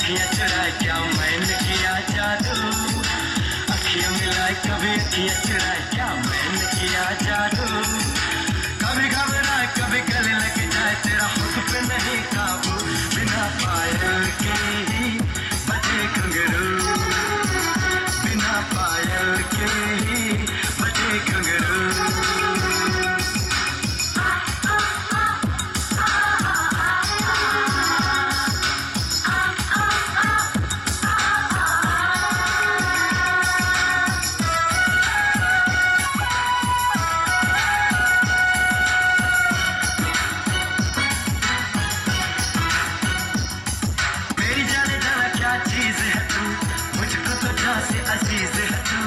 अखियां चुराए क्या मैंने किया जादू, अखियां मिलाए कभी अखियां चुराए क्या मैंने किया जादू, कभी घबराए कभी गले लग जाए तेरा होठ पे नहीं काबू, बिना पायल के ही बजे घुंघरू, बिना पायल के ही बजे घुंघरू। चीज है तू, मुझको तो जान से अजीज है तू,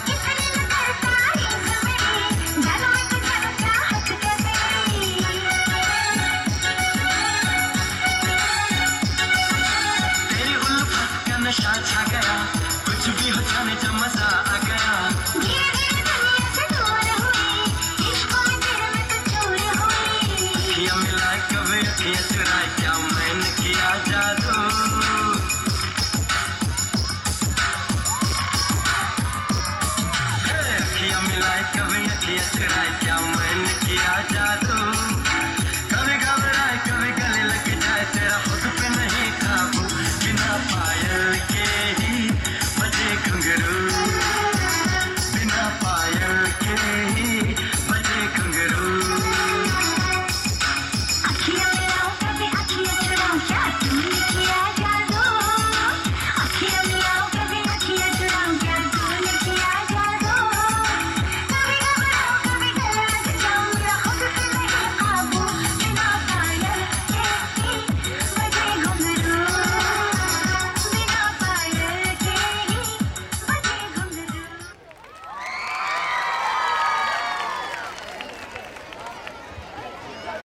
तेरी उल्फत का नशा छा गया, कुछ भी हो जाने जब मजा आ गया, अखियां मिलाए कभी अखियां चुराए क्या मैंने किया जादू, अखियां मिलाए कभी अखियां चुराए क्या मैंने किया जादू।